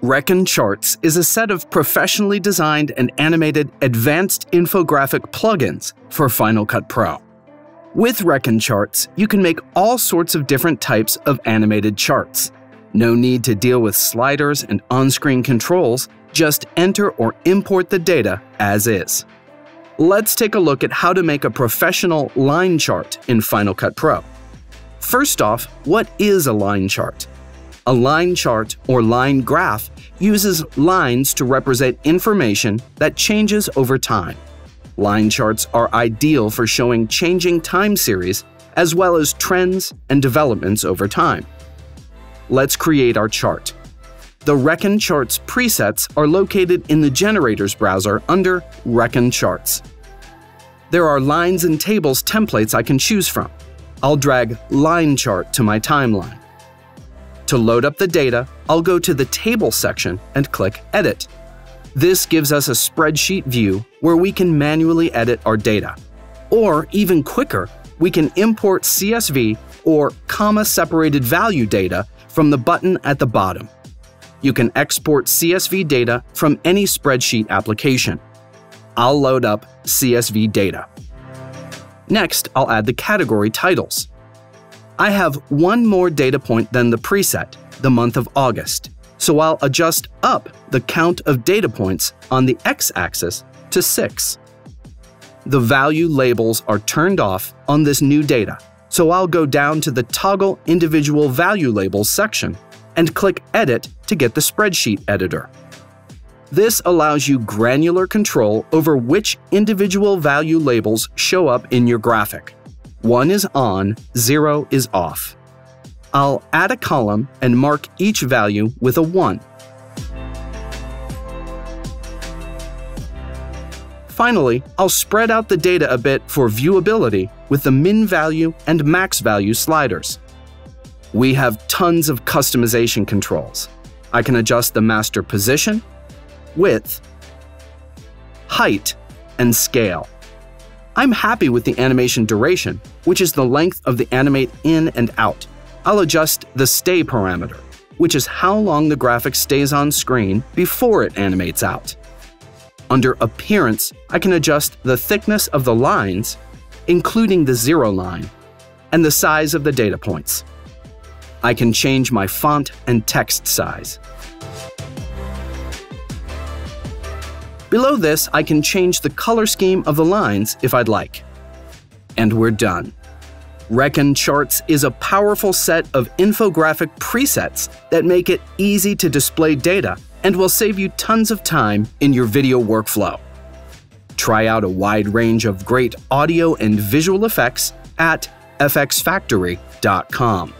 Reckon Charts is a set of professionally designed and animated advanced infographic plugins for Final Cut Pro. With Reckon Charts, you can make all sorts of different types of animated charts. No need to deal with sliders and on-screen controls, just enter or import the data as is. Let's take a look at how to make a professional line chart in Final Cut Pro. First off, what is a line chart? A line chart or line graph uses lines to represent information that changes over time. Line charts are ideal for showing changing time series as well as trends and developments over time. Let's create our chart. The Reckon Charts presets are located in the Generators browser under Reckon Charts. There are lines and tables templates I can choose from. I'll drag Line Chart to my timeline. To load up the data, I'll go to the Table section and click Edit. This gives us a spreadsheet view where we can manually edit our data. Or, even quicker, we can import CSV or comma-separated value data from the button at the bottom. You can export CSV data from any spreadsheet application. I'll load up CSV data. Next, I'll add the category titles. I have one more data point than the preset, the month of August, so I'll adjust up the count of data points on the x-axis to 6. The value labels are turned off on this new data, so I'll go down to the Toggle Individual Value Labels section and click Edit to get the spreadsheet editor. This allows you granular control over which individual value labels show up in your graphic. 1 is on, 0 is off. I'll add a column and mark each value with a 1. Finally, I'll spread out the data a bit for viewability with the min value and max value sliders. We have tons of customization controls. I can adjust the master position, width, height, and scale. I'm happy with the animation duration, which is the length of the animate in and out. I'll adjust the stay parameter, which is how long the graphic stays on screen before it animates out. Under Appearance, I can adjust the thickness of the lines, including the 0 line, and the size of the data points. I can change my font and text size. Below this, I can change the color scheme of the lines if I'd like. And we're done. Reckon Charts is a powerful set of infographic presets that make it easy to display data and will save you tons of time in your video workflow. Try out a wide range of great audio and visual effects at fxfactory.com.